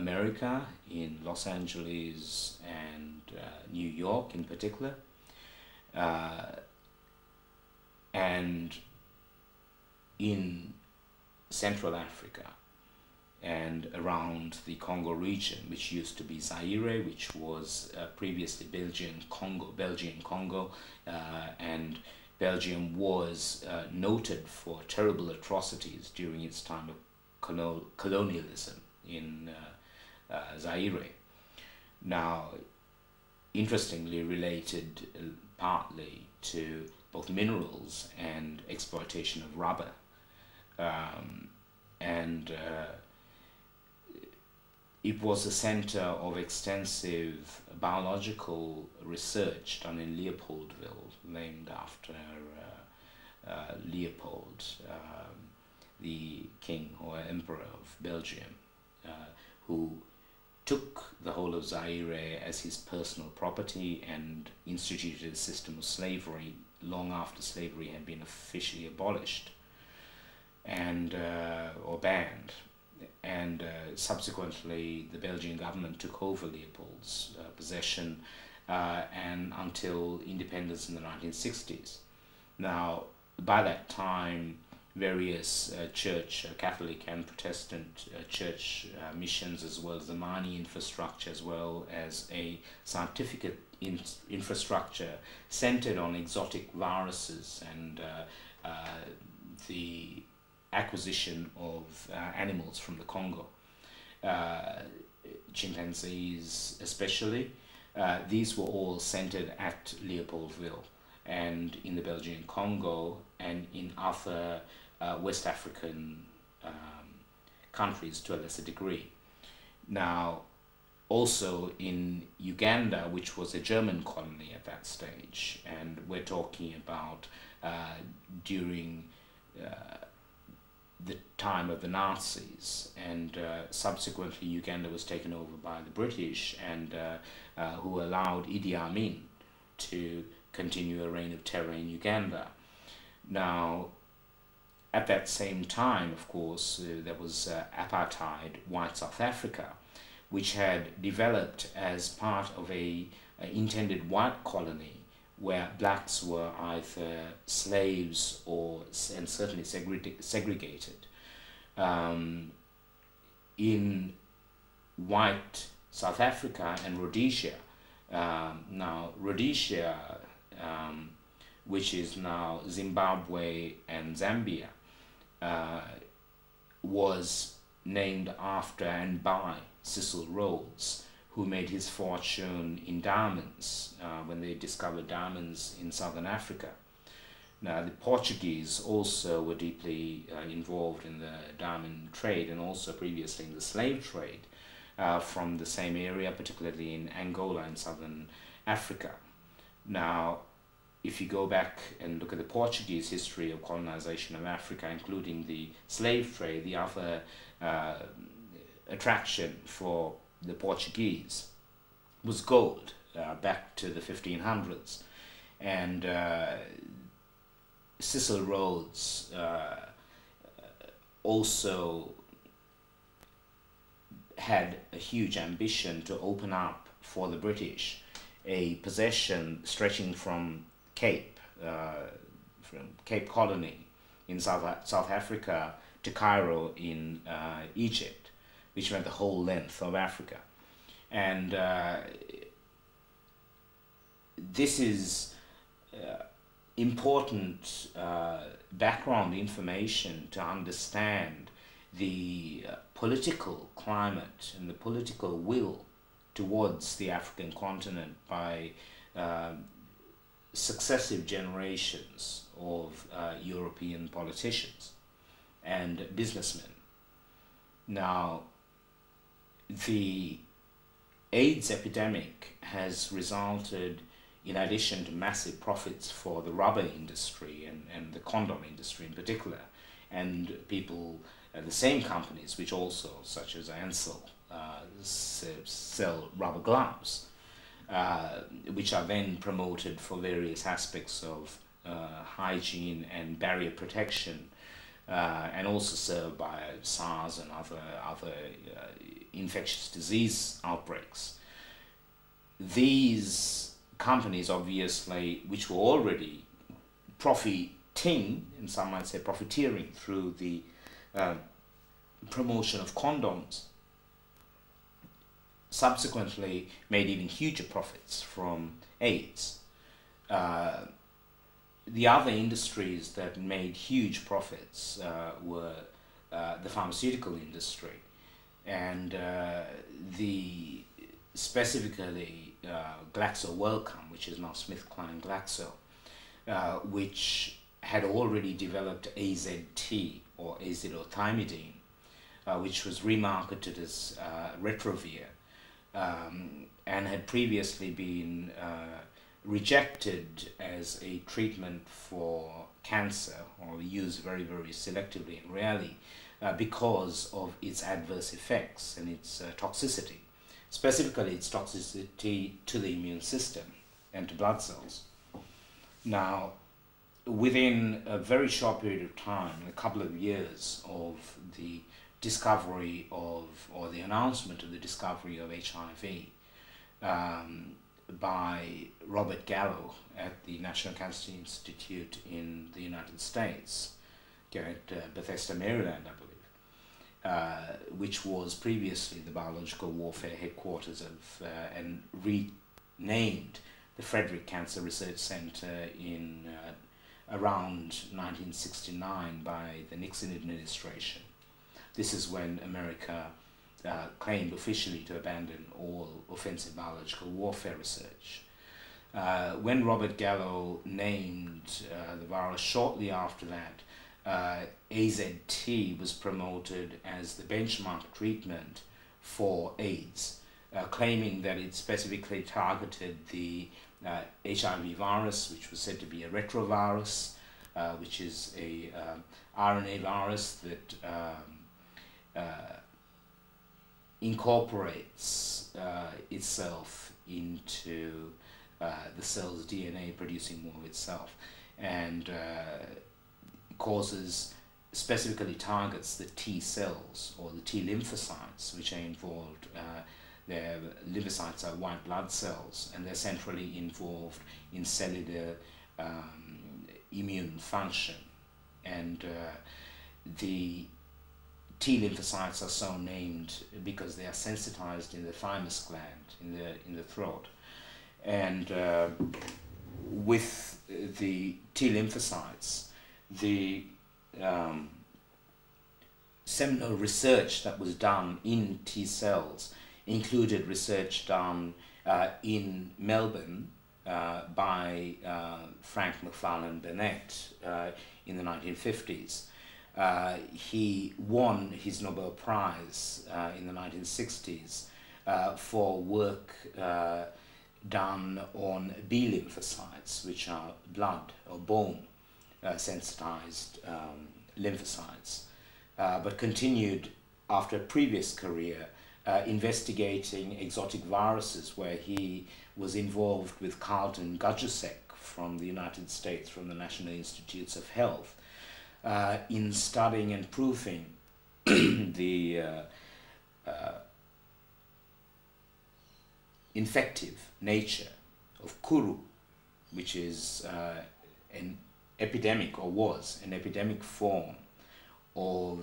America, in Los Angeles and New York in particular, and in Central Africa and around the Congo region, which used to be Zaire, which was previously Belgian Congo, and Belgium was noted for terrible atrocities during its time of colonialism in Zaire. Now, interestingly related partly to both minerals and exploitation of rubber. It was a center of extensive biological research done in Leopoldville, named after Leopold, the king or emperor of Belgium, who took the whole of Zaire as his personal property and instituted a system of slavery long after slavery had been officially abolished and or banned. And subsequently the Belgian government took over Leopold's possession and until independence in the 1960s. Now, by that time, various church, Catholic and Protestant church missions, as well as the mining infrastructure, as well as a scientific infrastructure centered on exotic viruses and the acquisition of animals from the Congo, chimpanzees especially. These were all centered at Leopoldville and in the Belgian Congo and in other West African countries to a lesser degree. Now, also in Uganda, which was a German colony at that stage, and we're talking about during the time of the Nazis, and subsequently Uganda was taken over by the British, and who allowed Idi Amin to continue a reign of terror in Uganda. Now, at that same time, of course, there was apartheid white South Africa, which had developed as part of a intended white colony where blacks were either slaves or, and certainly segregated. In white South Africa and Rhodesia, now Rhodesia, which is now Zimbabwe and Zambia, was named after and by Cecil Rhodes, who made his fortune in diamonds when they discovered diamonds in southern Africa. Now, the Portuguese also were deeply involved in the diamond trade and also previously in the slave trade from the same area, particularly in Angola and southern Africa. Now, if you go back and look at the Portuguese history of colonization of Africa, including the slave trade, the other attraction for the Portuguese was gold back to the 1500s. And Cecil Rhodes also had a huge ambition to open up for the British a possession stretching from Cape Colony in South Africa to Cairo in Egypt, which meant the whole length of Africa. And this is important background information to understand the political climate and the political will towards the African continent by successive generations of European politicians and businessmen. Now, the AIDS epidemic has resulted, in addition to massive profits for the rubber industry and the condom industry in particular, and people, the same companies which also, such as Ansell, sell rubber gloves, which are then promoted for various aspects of hygiene and barrier protection, and also served by SARS and other infectious disease outbreaks. These companies, obviously, which were already profiting, and some might say profiteering, through the promotion of condoms, subsequently made even huger profits from AIDS. The other industries that made huge profits were the pharmaceutical industry, and specifically Glaxo Wellcome, which is now SmithKline Glaxo, which had already developed AZT, or azithromycin, which was remarketed as Retrovir, and had previously been rejected as a treatment for cancer, or used very, very selectively and rarely, because of its adverse effects and its toxicity, specifically its toxicity to the immune system and to blood cells. Now, within a very short period of time, a couple of years of the discovery of, or the announcement of the discovery of HIV by Robert Gallo at the National Cancer Institute in the United States, at Bethesda, Maryland, I believe, which was previously the biological warfare headquarters of, and renamed the Frederick Cancer Research Center in around 1969 by the Nixon administration. This is when America claimed officially to abandon all offensive biological warfare research. When Robert Gallo named the virus, shortly after that, AZT was promoted as the benchmark treatment for AIDS, claiming that it specifically targeted the HIV virus, which was said to be a retrovirus, which is a RNA virus that incorporates itself into the cell's DNA, producing more of itself, and specifically targets the T cells, or the T lymphocytes, which are involved. Their lymphocytes are white blood cells, and they're centrally involved in cellular immune function. And the T lymphocytes are so named because they are sensitized in the thymus gland, in the throat. And with the T lymphocytes, the seminal research that was done in T cells included research done in Melbourne by Frank McFarlane Burnett in the 1950s. He won his Nobel Prize in the 1960s for work done on B lymphocytes, which are blood or bone sensitized lymphocytes, but continued after a previous career investigating exotic viruses, where he was involved with Carlton Gajusek from the United States, from the National Institutes of Health, in studying and proving the infective nature of Kuru, which is an epidemic, or was an epidemic form of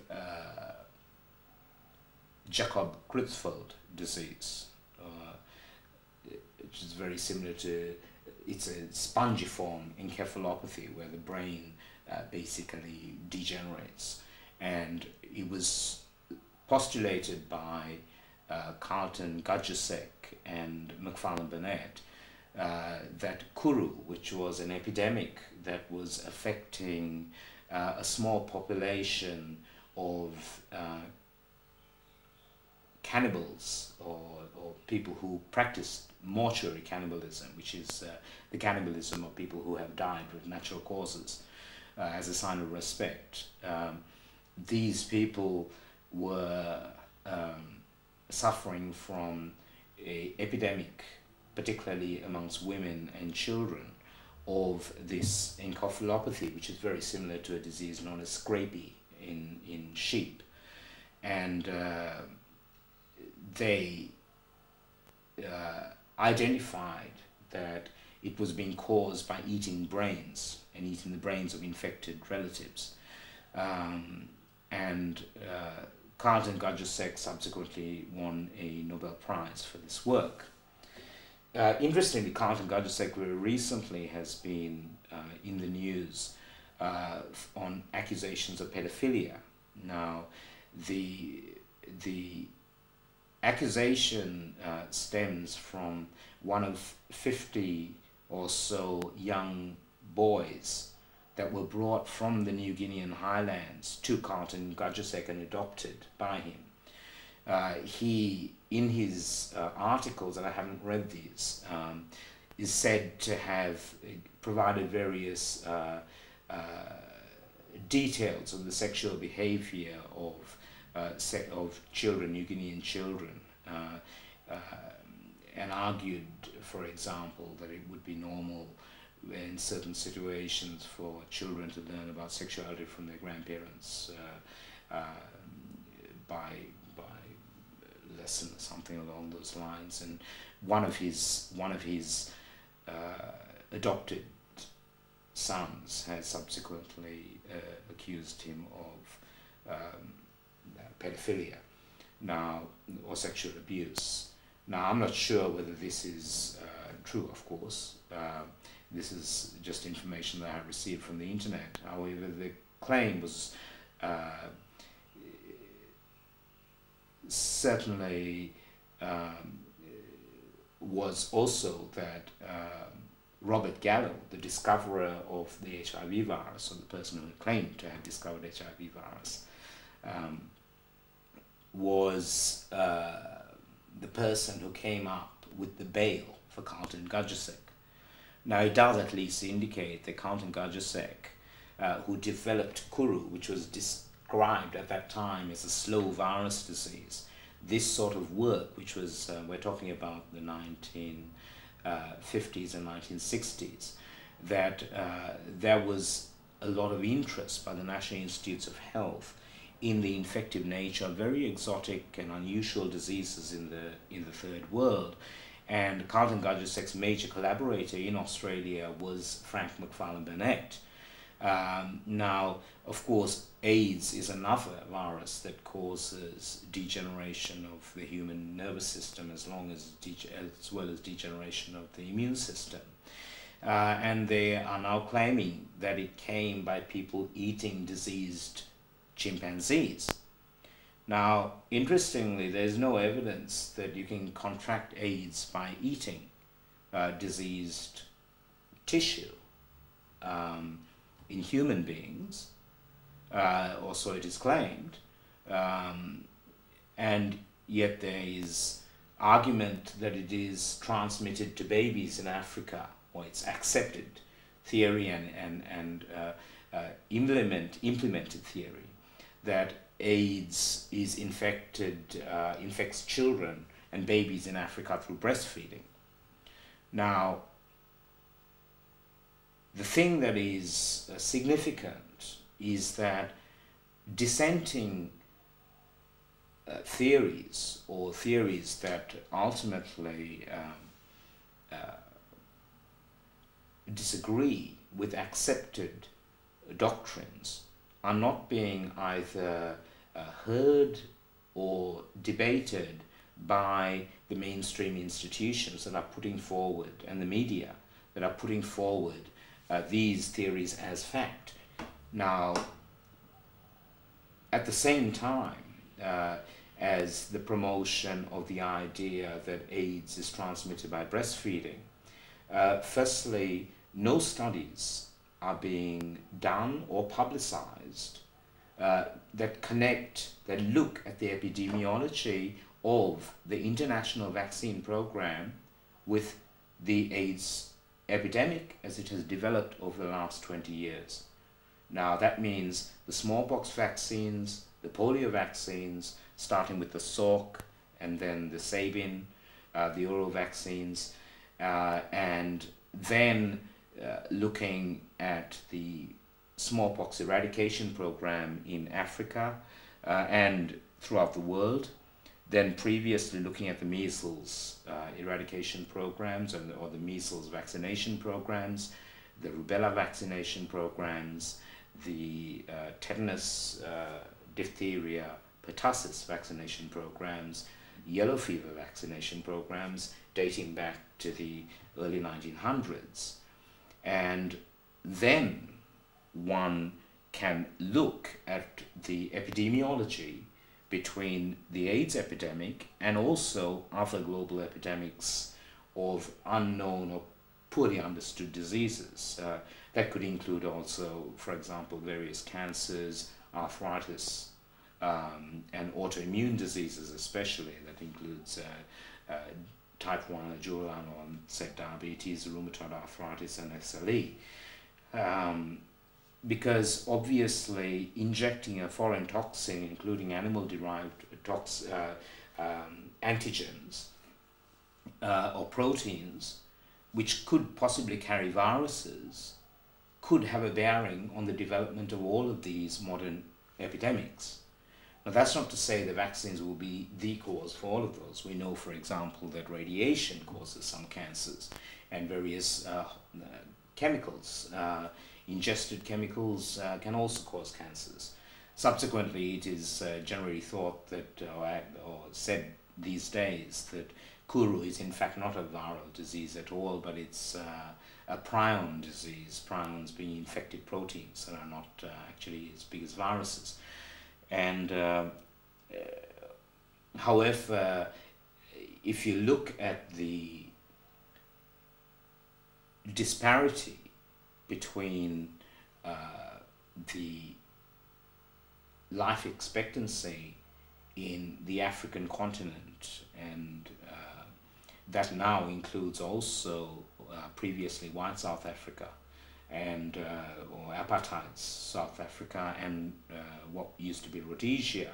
Jacob Creutzfeldt disease, which is very similar to, it's a spongiform encephalopathy where the brain basically degenerates. And it was postulated by Carlton Gajusek and McFarlane Burnett that Kuru, which was an epidemic that was affecting a small population of cannibals, or people who practiced mortuary cannibalism, which is the cannibalism of people who have died with natural causes, as a sign of respect. These people were suffering from an epidemic, particularly amongst women and children, of this encephalopathy, which is very similar to a disease known as scrapie in sheep. And they identified that it was being caused by eating brains and eating the brains of infected relatives. And Carlton Gajusek subsequently won a Nobel Prize for this work. Interestingly, Carlton Gajusek very recently has been in the news on accusations of pedophilia. Now, the accusation stems from one of 50 or so young boys that were brought from the New Guinean highlands to Carlton Gajusek and adopted by him. He, in his articles, and I haven't read these, is said to have provided various details of the sexual behavior of children, New Guinean children, and argued, for example, that it would be normal in certain situations for children to learn about sexuality from their grandparents by lesson or something along those lines. And one of his adopted sons has subsequently accused him of pedophilia now, or sexual abuse. Now, I'm not sure whether this is true, of course. This is just information that I have received from the internet. However, the claim was certainly was also that Robert Gallo, the discoverer of the HIV virus, or the person who claimed to have discovered HIV virus, was the person who came up with the bail for Carlton Gajusek. Now, it does at least indicate that Carlton Gajusek, who developed Kuru, which was described at that time as a slow virus disease, this sort of work, which was, we're talking about the 1950s and 1960s, that there was a lot of interest by the National Institutes of Health in the infective nature of very exotic and unusual diseases in the third world. And Carlton Gajusek's major collaborator in Australia was Frank McFarlane Burnett. Now, of course, AIDS is another virus that causes degeneration of the human nervous system as well as degeneration of the immune system. And they are now claiming that it came by people eating diseased chimpanzees. Now, interestingly, there's no evidence that you can contract AIDS by eating diseased tissue in human beings, or so it is claimed, and yet there is argument that it is transmitted to babies in Africa, or it's accepted theory and implemented theory that AIDS is infects children and babies in Africa through breastfeeding. Now, the thing that is significant is that dissenting theories, or theories that ultimately disagree with accepted doctrines, are not being either heard or debated by the mainstream institutions that are putting forward, and the media that are putting forward these theories as fact. Now, at the same time as the promotion of the idea that AIDS is transmitted by breastfeeding, firstly, no studies are being done or publicized that look at the epidemiology of the international vaccine program with the AIDS epidemic as it has developed over the last 20 years. Now, that means the smallpox vaccines, the polio vaccines, starting with the Salk and then the Sabin, the oral vaccines, and then looking at the smallpox eradication program in Africa and throughout the world, Then previously looking at the measles eradication programs or the measles vaccination programs, the rubella vaccination programs, the tetanus, diphtheria, pertussis vaccination programs, yellow fever vaccination programs dating back to the early 1900s. And then one can look at the epidemiology between the AIDS epidemic and also other global epidemics of unknown or poorly understood diseases. That could include also, for example, various cancers, arthritis, and autoimmune diseases especially. That includes type 1 juvenile onset diabetes, rheumatoid arthritis, and SLE. Because obviously injecting a foreign toxin, including animal-derived antigens or proteins, which could possibly carry viruses, could have a bearing on the development of all of these modern epidemics. Now, that's not to say the vaccines will be the cause for all of those. We know, for example, that radiation causes some cancers, and various chemicals, ingested chemicals, can also cause cancers. Subsequently, it is generally thought that, or said these days, that Kuru is in fact not a viral disease at all, but it's a prion disease, prions being infected proteins that are not actually as big as viruses. And however, if you look at the disparity between the life expectancy in the African continent, and that now includes also previously white South Africa, and or apartheid South Africa, and what used to be Rhodesia.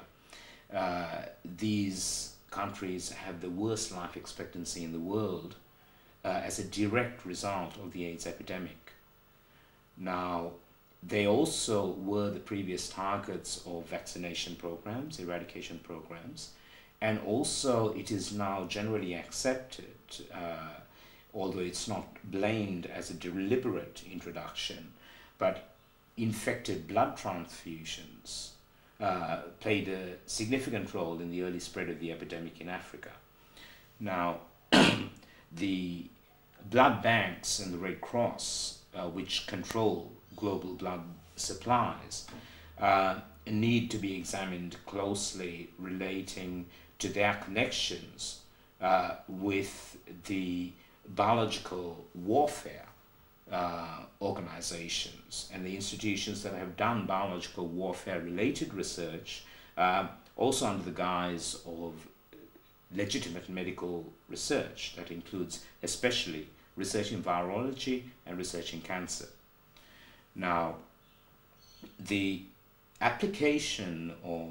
These countries have the worst life expectancy in the world as a direct result of the AIDS epidemic. Now, they also were the previous targets of vaccination programs, eradication programs, and also it is now generally accepted, although it's not blamed as a deliberate introduction, but infected blood transfusions played a significant role in the early spread of the epidemic in Africa. Now, the blood banks and the Red Cross, which control global blood supplies, need to be examined closely relating to their connections with the biological warfare organizations and the institutions that have done biological warfare related research, also under the guise of legitimate medical research that includes especially research in virology and research in cancer. Now, the application of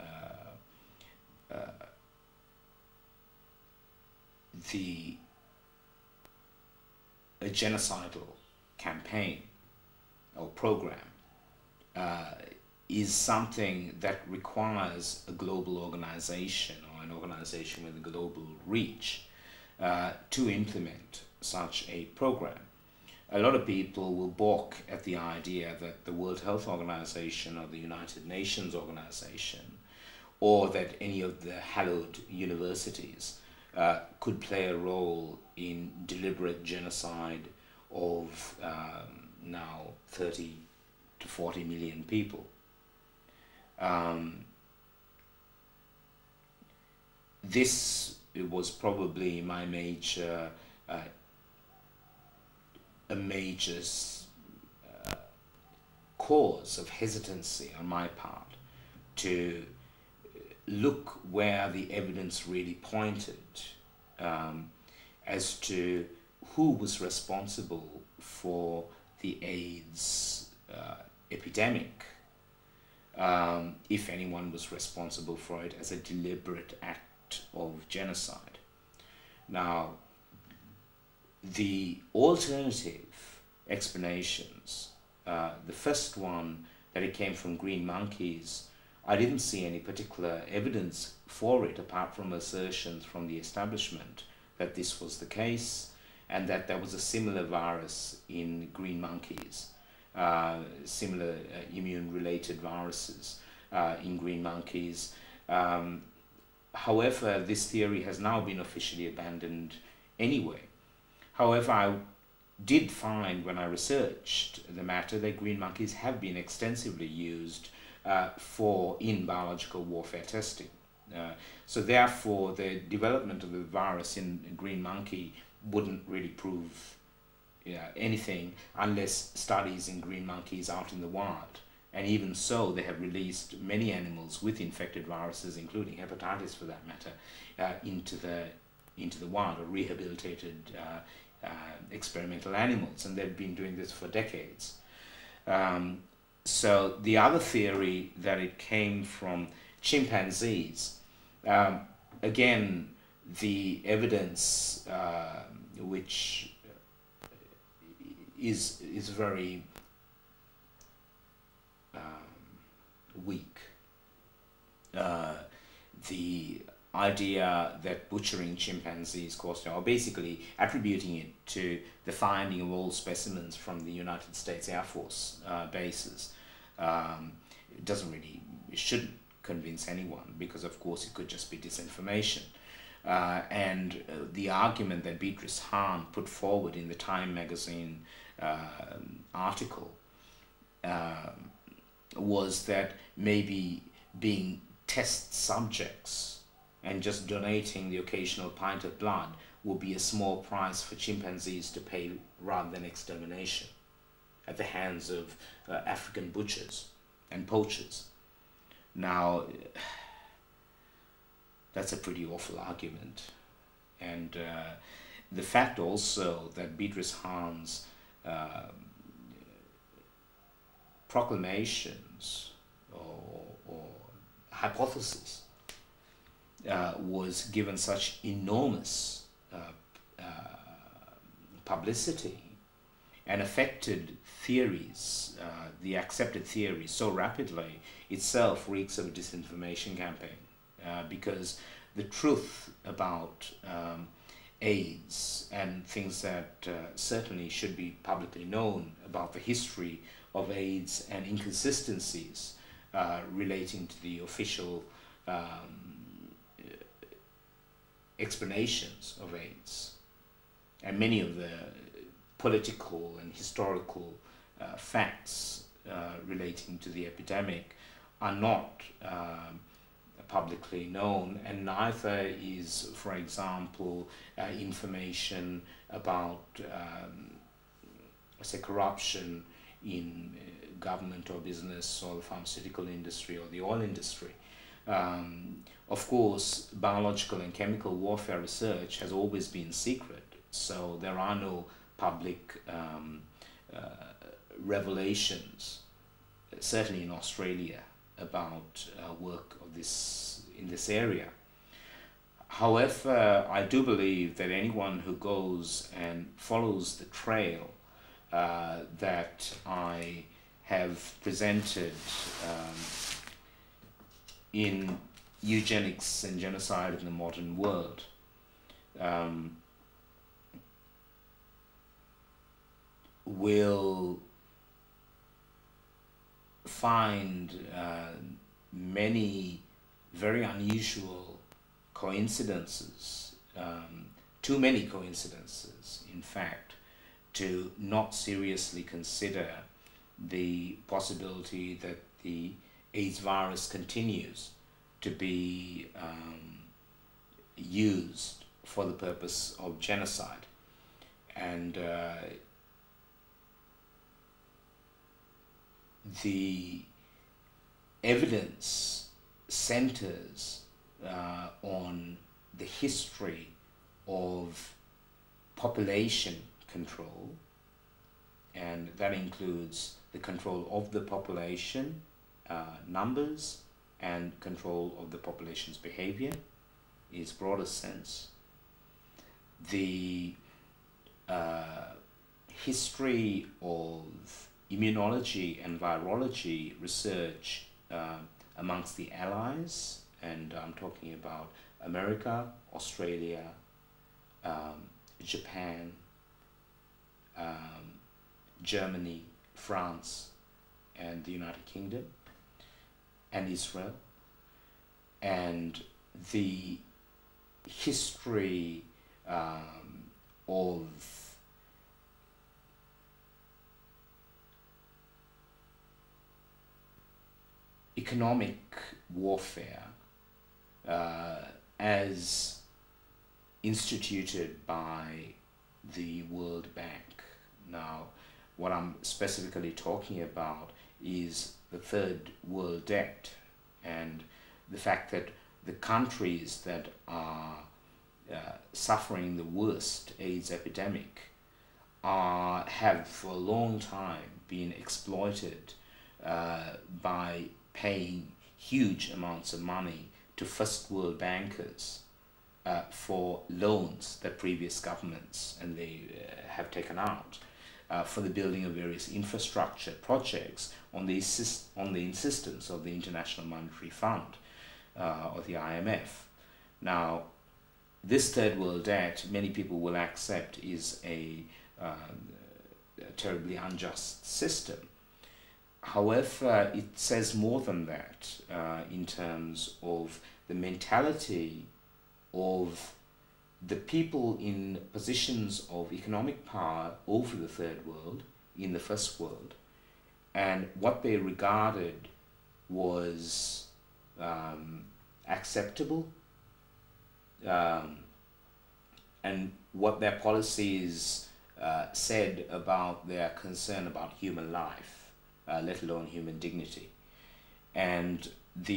a genocidal campaign or program is something that requires a global organization or an organization with a global reach to implement such a program. A lot of people will balk at the idea that the World Health Organization or the United Nations Organization, or that any of the hallowed universities could play a role in deliberate genocide of now 30 to 40 million people. This was probably my major cause of hesitancy on my part to look where the evidence really pointed as to who was responsible for the AIDS epidemic, if anyone was responsible for it as a deliberate act of genocide. Now, the alternative explanations, the first one, that it came from green monkeys, I didn't see any particular evidence for it apart from assertions from the establishment that this was the case and that there was a similar virus in green monkeys, similar immune-related viruses in green monkeys. However, this theory has now been officially abandoned anyway. However, I did find when I researched the matter that green monkeys have been extensively used in biological warfare testing. So therefore, the development of the virus in a green monkey wouldn't really prove anything unless studies in green monkeys out in the wild. And even so, they have released many animals with infected viruses, including hepatitis for that matter, into the wild, or rehabilitated experimental animals, and they've been doing this for decades. So the other theory that it came from chimpanzees, again, the evidence which is very weak. The idea that butchering chimpanzees caused, or basically attributing it to the finding of all specimens from the United States Air Force bases, it doesn't really, it shouldn't convince anyone, because of course it could just be disinformation. And the argument that Beatrice Hahn put forward in the Time magazine article was that maybe being test subjects and just donating the occasional pint of blood will be a small price for chimpanzees to pay rather than extermination at the hands of African butchers and poachers. Now, that's a pretty awful argument. And the fact also that Beatrice Hahn's proclamations or hypothesis was given such enormous publicity and affected theories, the accepted theories, so rapidly, itself reeks of a disinformation campaign. Because the truth about AIDS and things that certainly should be publicly known about the history of AIDS and inconsistencies relating to the official explanations of AIDS, and many of the political and historical facts relating to the epidemic are not publicly known, and neither is, for example, information about say corruption in government or business or the pharmaceutical industry or the oil industry. Of course, biological and chemical warfare research has always been secret, so there are no public revelations, certainly in Australia, about work of in this area. However, I do believe that anyone who goes and follows the trail that I have presented in Eugenics and Genocide in the Modern World, will find many very unusual coincidences, too many coincidences, in fact, to not seriously consider the possibility that the AIDS virus continues to be used for the purpose of genocide. And the evidence centers on the history of population control, and that includes the control of the population numbers and control of the population's behavior in its broadest sense. The history of immunology and virology research amongst the Allies, and I'm talking about America, Australia, Japan, Germany, France, and the United Kingdom, and Israel. And the history of economic warfare as instituted by the World Bank. Now, what I'm specifically talking about is the third world debt, and the fact that the countries that are suffering the worst AIDS epidemic have for a long time been exploited by paying huge amounts of money to first world bankers for loans that previous governments and they have taken out for the building of various infrastructure projects on the insistence of the International Monetary Fund or the IMF. Now, this third world debt, many people will accept, is a terribly unjust system. However, it says more than that in terms of the mentality of the people in positions of economic power over the third world, in the first world, and what they regarded was acceptable, and what their policies said about their concern about human life, let alone human dignity. And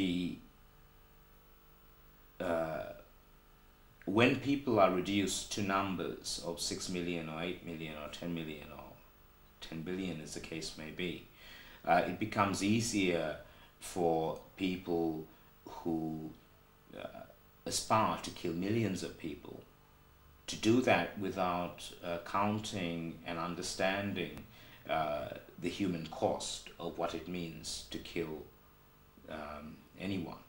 when people are reduced to numbers of 6 million or 8 million or 10 million or 10 billion as the case may be, it becomes easier for people who aspire to kill millions of people to do that without counting and understanding the human cost of what it means to kill anyone.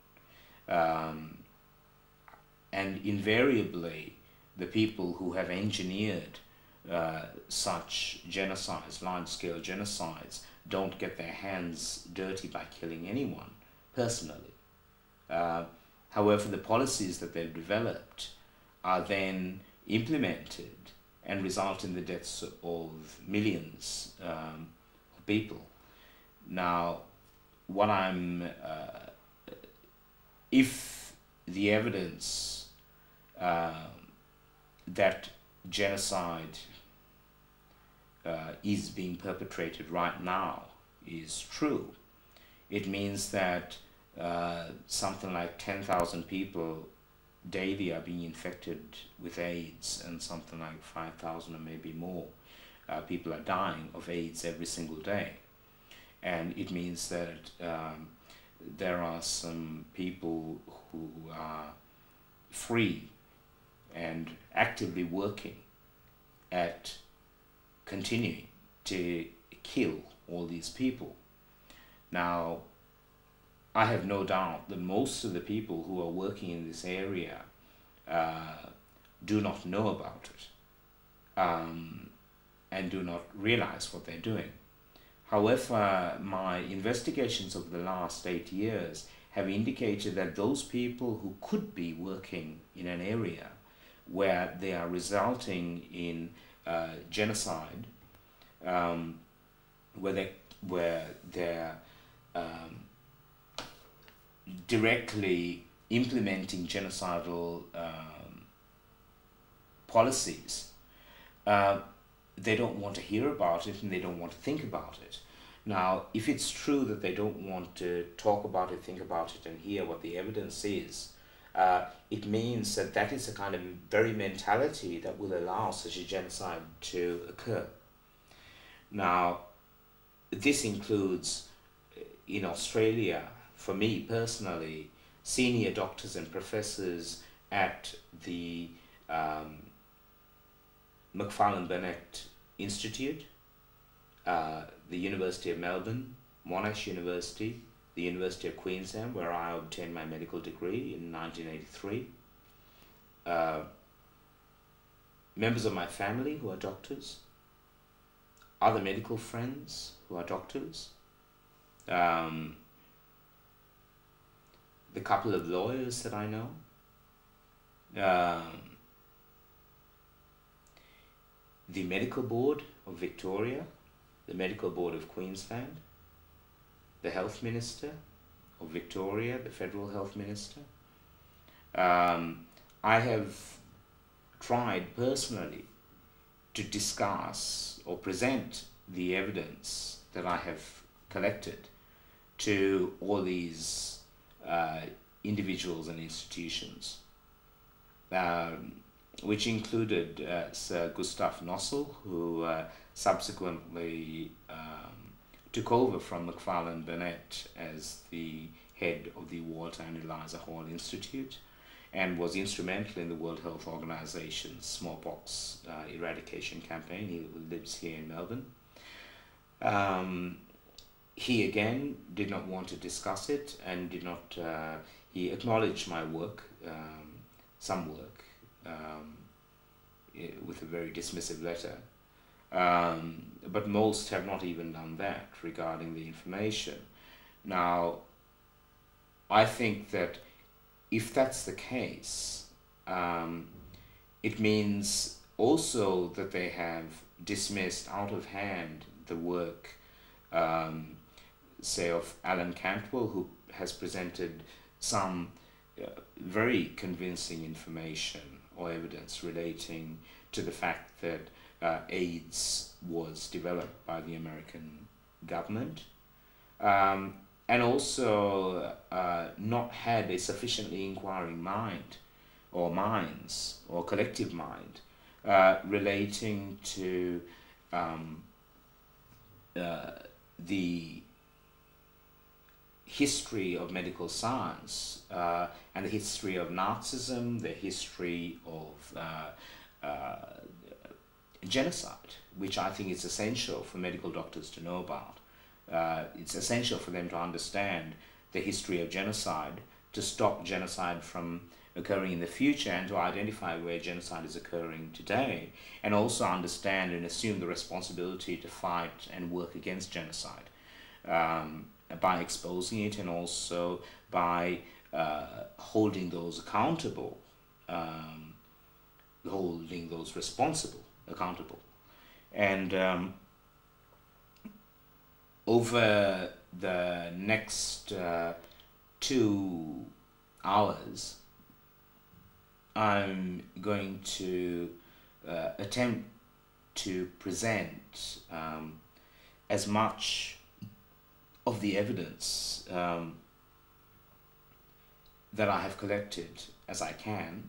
And invariably, the people who have engineered such genocides, large-scale genocides, don't get their hands dirty by killing anyone personally. However, the policies that they've developed are then implemented and result in the deaths of millions of people. Now, what if the evidence that genocide is being perpetrated right now is true, it means that something like 10,000 people daily are being infected with AIDS, and something like 5,000 or maybe more people are dying of AIDS every single day. And it means that there are some people who are free and actively working at continuing to kill all these people. Now, I have no doubt that most of the people who are working in this area do not know about it and do not realize what they're doing. However, my investigations over the last 8 years have indicated that those people who could be working in an area where they are resulting in genocide, where they're directly implementing genocidal policies, they don't want to hear about it and they don't want to think about it. Now, if it's true that they don't want to talk about it, think about it, and hear what the evidence is, it means that that is a kind of very mentality that will allow such a genocide to occur. Now, this includes, in Australia, for me personally, senior doctors and professors at the Macfarlane Burnet Institute, the University of Melbourne, Monash University, the University of Queensland, where I obtained my medical degree in 1983. Members of my family who are doctors, other medical friends who are doctors, the couple of lawyers that I know, the Medical Board of Victoria, the Medical Board of Queensland, the Health Minister of Victoria, the Federal Health Minister. I have tried personally to discuss or present the evidence that I have collected to all these individuals and institutions, which included Sir Gustav Nossel, who subsequently took over from Macfarlane Burnett as the head of the Walter and Eliza Hall Institute, and was instrumental in the World Health Organization's smallpox eradication campaign. He lives here in Melbourne. He again did not want to discuss it and did not, he acknowledged my work, some work, with a very dismissive letter. But most have not even done that regarding the information. Now, I think that if that's the case, it means also that they have dismissed out of hand the work, say, of Alan Cantwell, who has presented some very convincing information or evidence relating to the fact that AIDS was developed by the American government, and also not had a sufficiently inquiring mind, or minds, or collective mind, relating to the history of medical science, and the history of Nazism, the history of genocide, which I think is essential for medical doctors to know about. It's essential for them to understand the history of genocide, to stop genocide from occurring in the future, and to identify where genocide is occurring today, and also understand and assume the responsibility to fight and work against genocide by exposing it, and also by holding those accountable, holding those responsible accountable. And over the next 2 hours, I'm going to attempt to present as much of the evidence that I have collected as I can,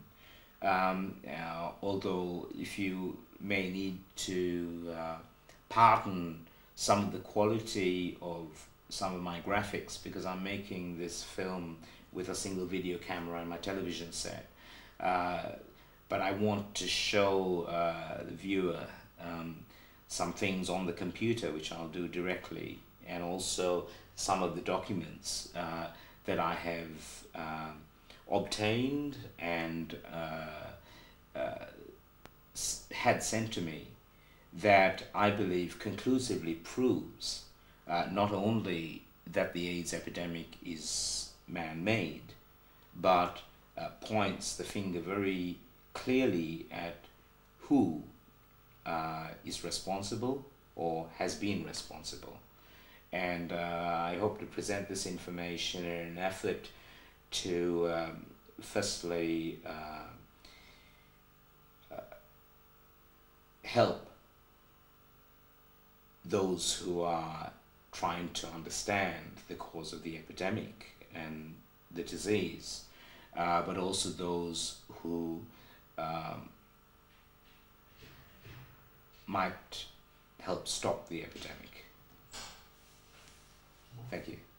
although if you may need to pardon some of the quality of some of my graphics, because I'm making this film with a single video camera and my television set, but I want to show the viewer some things on the computer, which I'll do directly, and also some of the documents that I have obtained and had sent to me, that I believe conclusively proves not only that the AIDS epidemic is man-made, but points the finger very clearly at who is responsible or has been responsible. And I hope to present this information in an effort to firstly help those who are trying to understand the cause of the epidemic and the disease, but also those who might help stop the epidemic. Thank you.